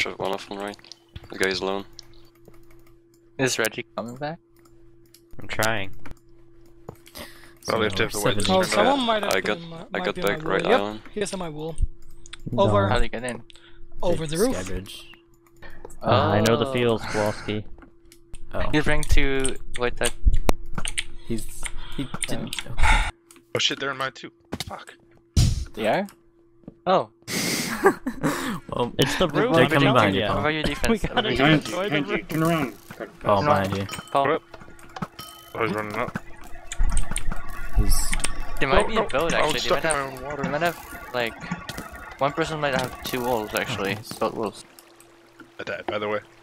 shot one of them, right? The guy's alone. Is Reggie coming back? I'm trying. Probably have to have to wait. Oh, someone might have I got been back on my right wall. Yep, island. he's on my wall. No. Over. How do you get in? Over the roof. Scabbage. I know the Oh. feels, Kowalski. Oh, He's bring to wait that. he didn't. Oh shit, they're in mine too. Fuck. They are? Oh. Well, It's the roof. they're I'm coming behind telling you, ya. What about your defense? We gotta What about your destroy the defense? roof. Turn around. oh, No. behind you. Paul, Oh, he's running up. He's. there might be No, a build I was actually. They stuck might in my have. own water. They might have like. One person might have 2 walls actually. Built walls. I died, by the way.